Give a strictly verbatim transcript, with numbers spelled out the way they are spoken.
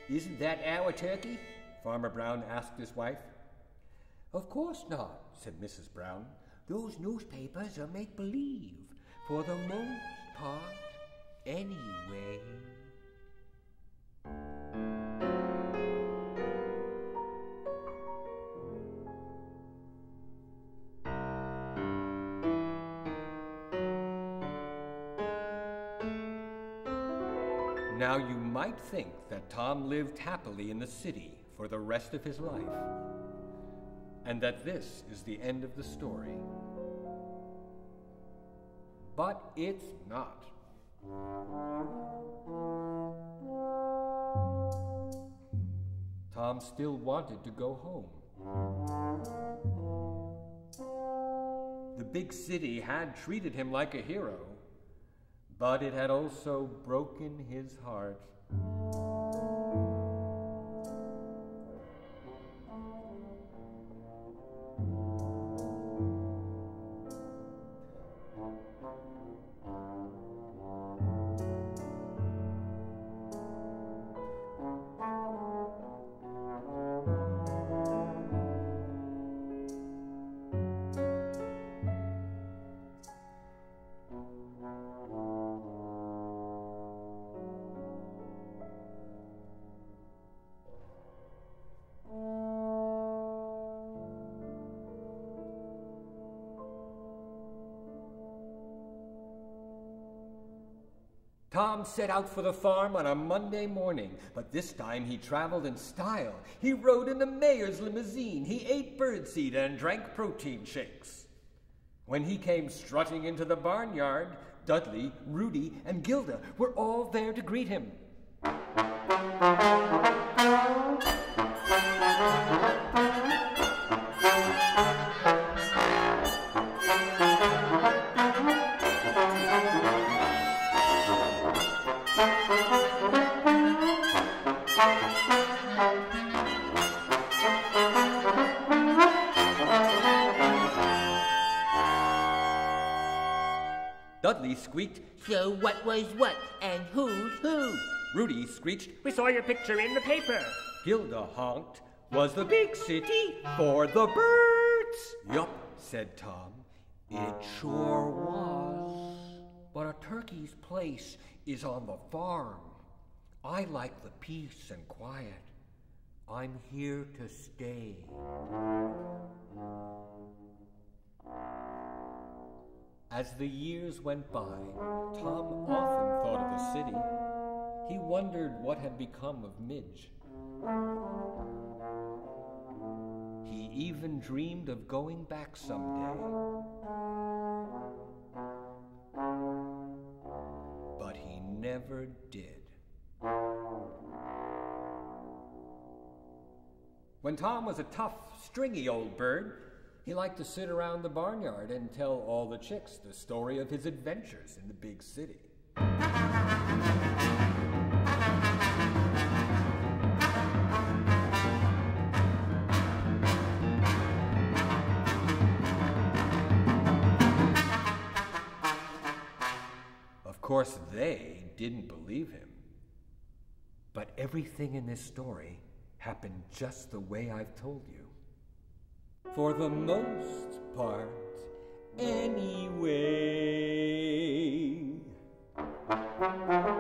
Isn't that our turkey? Farmer Brown asked his wife. Of course not, said Missus Brown. Those newspapers are make-believe, for the most part, anyway. Now you might think that Tom lived happily in the city for the rest of his life, and that this is the end of the story. But it's not. Tom still wanted to go home. The big city had treated him like a hero, but it had also broken his heart. Tom set out for the farm on a Monday morning, but this time he traveled in style. He rode in the mayor's limousine, he ate birdseed and drank protein shakes. When he came strutting into the barnyard, Dudley, Rudy, and Gilda were all there to greet him. Dudley squeaked, "So what was what, and who's who?" Rudy screeched, "We saw your picture in the paper." Gilda honked, "Was the big city for the birds?" "Yup," said Tom, "it sure was. But a turkey's place is on the farm. I like the peace and quiet. I'm here to stay." As the years went by, Tom often thought of the city. He wondered what had become of Midge. He even dreamed of going back someday. But he never did. When Tom was a tough, stringy old bird, he liked to sit around the barnyard and tell all the chicks the story of his adventures in the big city. Of course, they didn't believe him. But everything in this story happened just the way I've told you. For the most part, anyway.